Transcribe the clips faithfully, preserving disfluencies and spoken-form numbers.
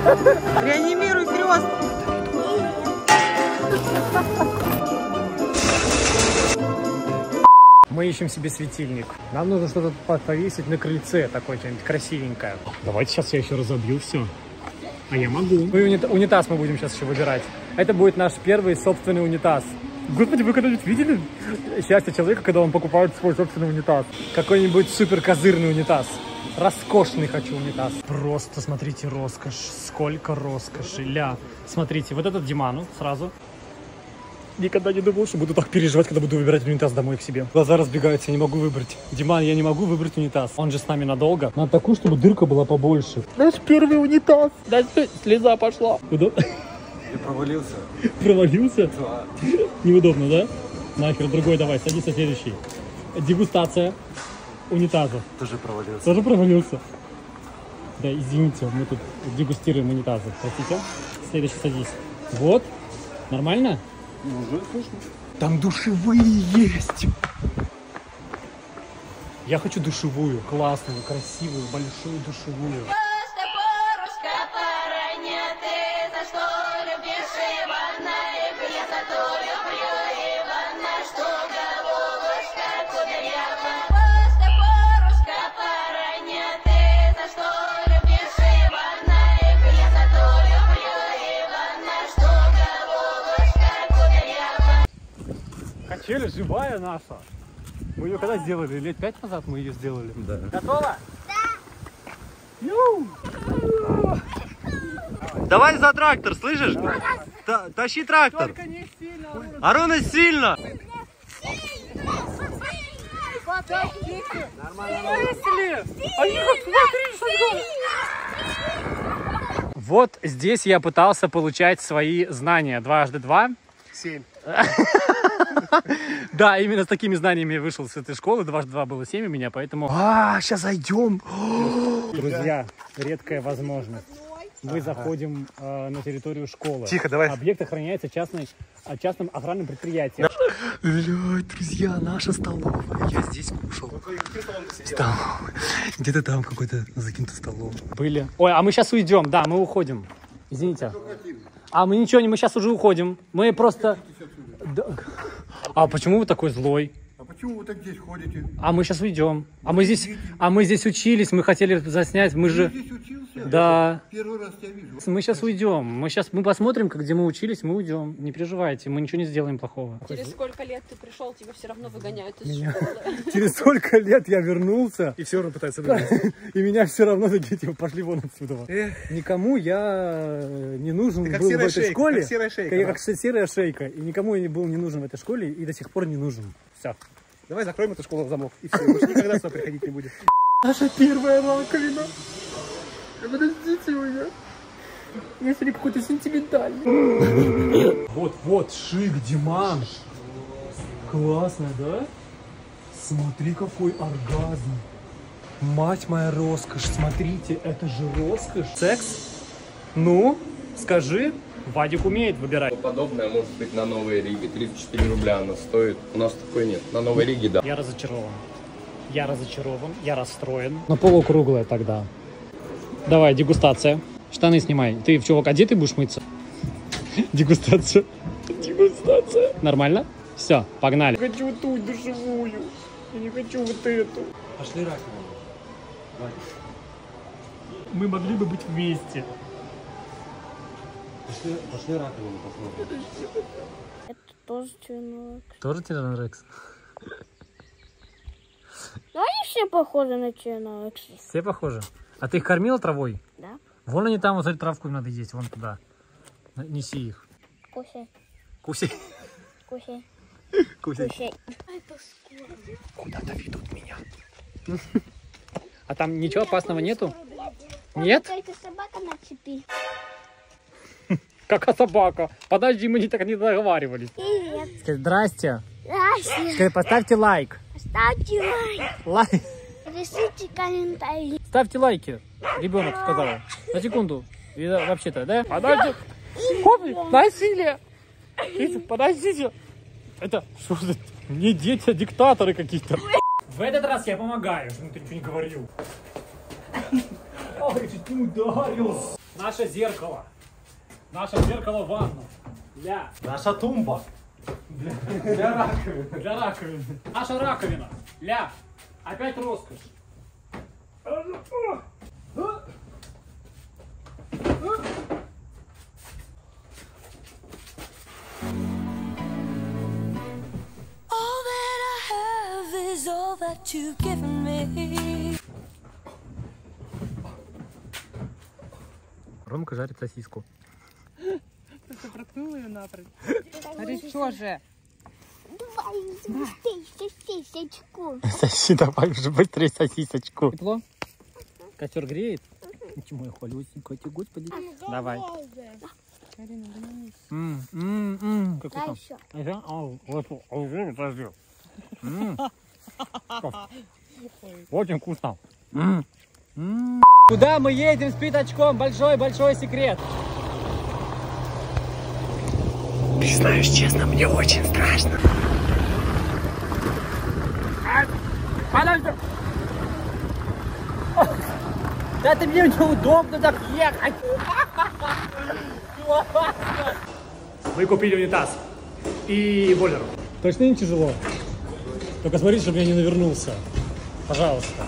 Реанимируй крёст. Мы ищем себе светильник. Нам нужно что-то повесить на крыльце, такое что-нибудь красивенькое. Давайте сейчас я еще разобью все. А я могу. Ну и унита унитаз мы будем сейчас еще выбирать. Это будет наш первый собственный унитаз. Господи, вы когда-нибудь видели счастье человека, когда он покупает свой собственный унитаз? Какой-нибудь супер козырный унитаз. Роскошный хочу унитаз. Просто смотрите, роскошь. Сколько роскоши. Ля. Смотрите, вот этот Диману сразу. Никогда не думал, что буду так переживать, когда буду выбирать унитаз домой к себе. Глаза разбегаются, я не могу выбрать. Диман, я не могу выбрать унитаз. Он же с нами надолго. Надо такую, чтобы дырка была побольше. Наш первый унитаз. Наш слеза пошла. Куда? Я провалился. Провалился? Да. Неудобно, да? Нахер, другой давай, садись на следующий. Дегустация унитаза. Тоже провалился. Тоже провалился? Да, извините, мы тут дегустируем унитазы. Простите. Следующий садись. Вот. Нормально? Ну, уже слышно. Там душевые есть. Я хочу душевую, классную, красивую, большую душевую. Качели живая наша. Мы ее когда сделали? Лет пять назад мы ее сделали. Да. Готово? Да. Давай за трактор, слышишь? Та тащи трактор. Только не сильно. Аруна, сильно. Подождите. Нормально. Смотри, вот здесь я пытался получать свои знания. Дважды два. Семь. Да, именно с такими знаниями я вышел с этой школы. Дважды два было семь у меня, поэтому... А, сейчас зайдем. Друзья, редкая возможность. Мы заходим э, на территорию школы. Тихо, давай. Объект охраняется частной, частным охранным предприятием. Блядь, друзья, наша столовая. Я здесь кушал. Столовая. Где-то там какой-то закинутый столовый. Были. Ой, а мы сейчас уйдем. Да, мы уходим. Извините. А мы ничего не, мы сейчас уже уходим. Мы просто... Да. А почему вы такой злой? А почему вы так здесь ходите? А мы сейчас уйдем. А мы здесь, а мы здесь учились, мы хотели заснять, мы же... Здесь учился? Да. Первый раз тебя вижу. Мы сейчас уйдем. Мы сейчас мы посмотрим, как, где мы учились, мы уйдем. Не переживайте, мы ничего не сделаем плохого. Через сколько лет ты пришел, тебя все равно выгоняют из Меня... школы. Через сколько лет я вернулся, И все равно пытается выиграть. и меня все равно такие, типа, пошли вон отсюда. Никому я не нужен был в этой шейка, школе. Как серая шейка. Как, как серая шейка. И никому я не был не нужен в этой школе, и до сих пор не нужен. Все. Давай закроем эту школу в замок. И все, больше никогда сюда приходить не будет. Наша первая раковина. Подождите меня. Я сегодня какой-то сентиментальный. Вот, вот, шик, Диман. Классно, да? Смотри, какой оргазм. Мать моя, роскошь. Смотрите, это же роскошь. Секс? Ну, скажи. Вадик умеет выбирать. Подобное может быть на Новой Риге. тридцать четыре рубля она стоит. У нас такой нет. На Новой Риге, да. Я разочарован. Я разочарован, я расстроен. Но полукруглая тогда. Давай, дегустация. Штаны снимай. Ты, чувак, одетый будешь мыться? Дегустация. Дегустация. Нормально? Все, погнали. Я хочу ту душевую. Я не хочу вот эту. Пошли раковину. Мы могли бы быть вместе. Пошли, пошли раковину посмотрим. Это тоже Тиранорекс. Тоже Тиранорекс? Ну, они все похожи на Тиранорекс. Все похожи? А ты их кормила травой? Да. Вон они там, вот эту травку им надо есть, вон туда. Неси их. Кусай. Куси. Кусай. Куси. Кусай. Куда-то ведут меня. А там ничего опасного нету? Нет? Какая-то собака на цепи. Какая собака? Подожди, мы не так не договаривались. Привет. Скажи, здрасте. Здрасте. Скажи, поставьте лайк. Ставьте лайк. Лайк. Пишите комментарии. Ставьте лайки. Ребенок сказал. На секунду. И, да, вообще-то, да? Подожди. Хоми, насилие. Подождите. Это что же? Не дети, а диктаторы какие-то. В этот раз я помогаю, чтобы ты ничего не говорил. Ой, чуть не ударил. Наше зеркало. Наше зеркало в ванну. Ля. Наша тумба. Для раковины. Для раковины. Наша раковина. Ля. Опять роскошь. All that I have is all that you've given me. Ромка жарит сосиску. Ты проткнула ее напрочь. Смотри, что же? Давай, быстрей, сосисочку. Соси, давай уже быстрее сосисочку. Тепло? Костер греет? Почему я холюсенькая, господи? Давай. Карина, вернись. М, м, м, как Дай вкусно. еще. Ага, ау, вот, ау, вот, подожди. М. Очень вкусно. М, м. Куда мы едем с пятачком? Большой-большой секрет. Признаюсь честно, мне очень страшно. Подожди. Да ты мне неудобно так ехать. Мы купили унитаз и бойлер. Точно не тяжело? Только смотрите, чтобы я не навернулся. Пожалуйста.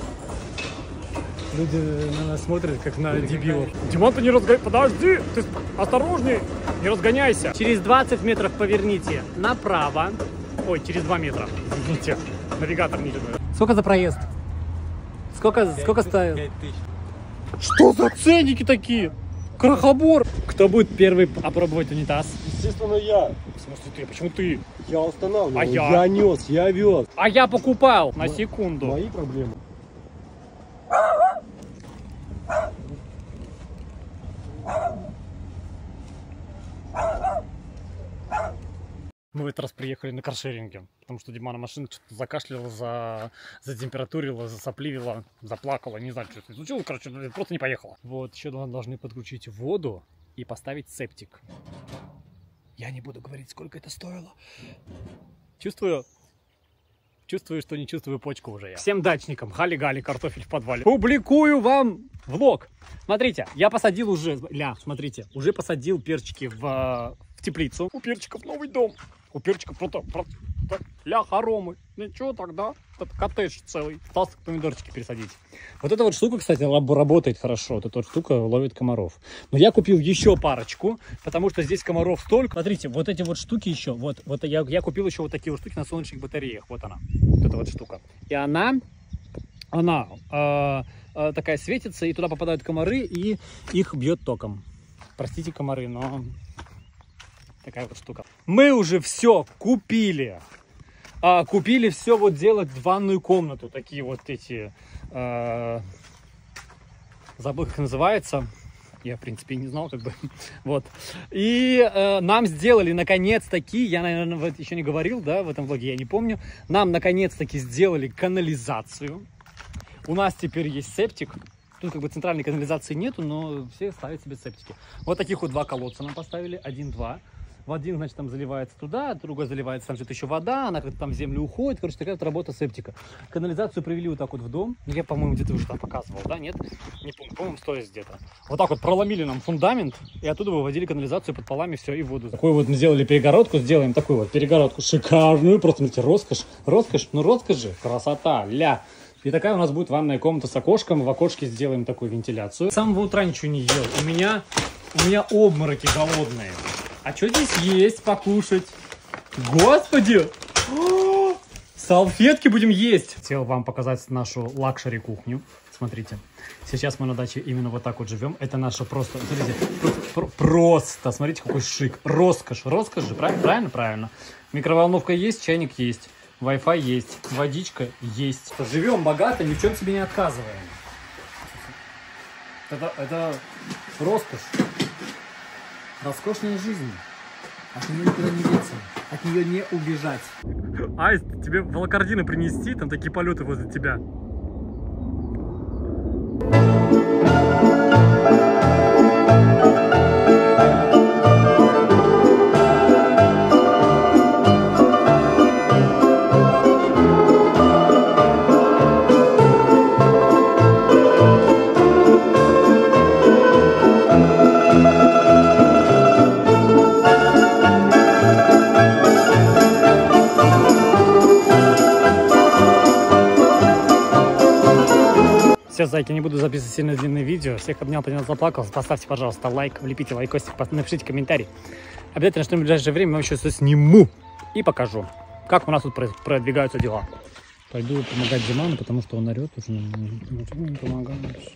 Люди на нас смотрят, как на дебилов. Димон, ты не разгоняйся. Подожди, ты осторожней, не разгоняйся. Через двадцать метров поверните направо. Ой, через два метра. Извините, навигатор не видно. Сколько за проезд? Сколько, сколько стоит? Что за ценники такие? Крохобор. Кто будет первый опробовать унитаз? Естественно, я. В смысле ты? Почему ты? Я устанавливал. А я? Я нес, я вез. А я покупал на секунду. Мои проблемы. Мы в этот раз приехали на каршеринге, потому что Димана машина что-то закашляла, за... затемпературила, засопливила, заплакала, не знаю, что это случилось, короче, просто не поехала. Вот, еще должны подключить воду и поставить септик. Я не буду говорить, сколько это стоило. Чувствую, чувствую, что не чувствую почку уже я. Всем дачникам, хали-гали, картофель в подвале. Публикую вам влог. Смотрите, я посадил уже, ля, смотрите, уже посадил перчики в, в теплицу. У перчиков новый дом. У перчиков просто, просто ля, хоромы. Ничего тогда, это коттедж целый. Осталось помидорчики пересадить. Вот эта вот штука, кстати, работает хорошо. Вот эта вот штука ловит комаров. Но я купил еще парочку, потому что здесь комаров столько. Смотрите, вот эти вот штуки еще. Вот, вот я, я купил еще вот такие вот штуки на солнечных батареях. Вот она. Вот эта вот штука. И она, она э, э, такая светится, и туда попадают комары, и их бьет током. Простите, комары, но такая вот штука. Мы уже все купили. А, купили все вот делать в ванную комнату. Такие вот эти... Э, забыл, как называется. Я, в принципе, не знал, как бы. Вот. И э, нам сделали, наконец-таки, я, наверное, вот еще не говорил, да, в этом влоге, я не помню. Нам, наконец-таки, сделали канализацию. У нас теперь есть септик. Тут как бы центральной канализации нету, но все ставят себе септики. Вот таких вот два колодца нам поставили. Один-два. В один, значит, там заливается туда, другой заливается, там где-то еще вода, она как-то там в землю уходит. Короче, такая вот работа септика. Канализацию привели вот так вот в дом. Я, по-моему, где-то уже там показывал, да, нет? Не помню, по-моему, сторис где-то. Вот так вот проломили нам фундамент, и оттуда выводили канализацию под полами, все, и воду. Такую вот мы сделали перегородку, сделаем такую вот перегородку шикарную. Просто, смотрите, роскошь, роскошь, ну роскошь же, красота, ля. И такая у нас будет ванная комната с окошком. В окошке сделаем такую вентиляцию. С самого утра ничего не ел. У меня, у меня обмороки голодные. А что здесь есть покушать? Господи! О, салфетки будем есть! Хотел вам показать нашу лакшери кухню. Смотрите. Сейчас мы на даче именно вот так вот живем. Это наша просто... Смотрите, просто, просто. Смотрите, какой шик. Роскошь. Роскошь же. Правильно? Правильно? Правильно. Микроволновка есть, чайник есть. Wi-Fi есть. Водичка есть. Живем богато, ни в чем себе не отказываем. Это, это роскошь. Роскошная жизнь. От нее никуда не деться. От нее не убежать. Аист, тебе волокордины принести? Там такие полеты возле тебя. Все, зайки, не буду записывать сильно длинные видео. Всех обнял, поднял, заплакал. Поставьте, пожалуйста, лайк, влепите лайкосик, напишите комментарий. Обязательно, что в ближайшее время я вам еще все сниму и покажу, как у нас тут продвигаются дела. Пойду помогать Диману, потому что он орет уже. Ничего не помогаешь.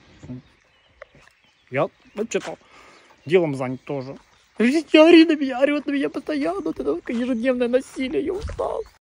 Я вообще-то делом занят тоже. Ори на меня, орет на меня постоянно. Это ежедневное насилие, я устал.